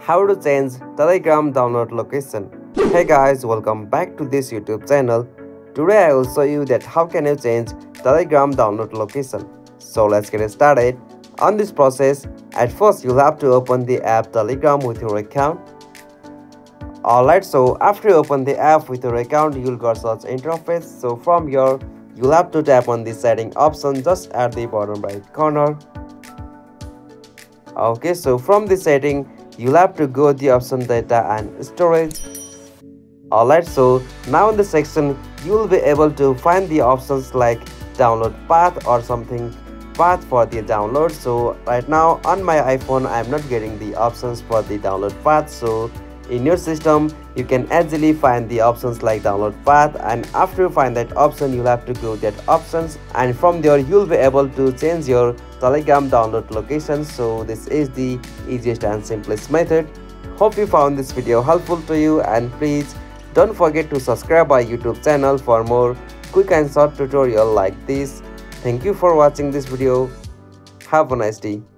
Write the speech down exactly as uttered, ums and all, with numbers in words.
How to change Telegram download location. Hey guys, welcome back to this YouTube channel. Today I will show you that how can you change Telegram download location. So let's get started. On this process, at first you'll have to open the app Telegram with your account. Alright, so after you open the app with your account, you'll go search interface. So from here, you'll have to tap on the setting option just at the bottom right corner. Okay, so from the setting, you'll have to go the option data and storage. Alright, so now in the section, you'll be able to find the options like download path or something path for the download. So right now on my iPhone, I'm not getting the options for the download path. So in your system, you can easily find the options like download path, and after you find that option, you'll have to go that options, and from there you'll be able to change your Telegram download location. So this is the easiest and simplest method. Hope you found this video helpful to you, and please don't forget to subscribe our YouTube channel for more quick and short tutorial like this. Thank you for watching this video. Have a nice day.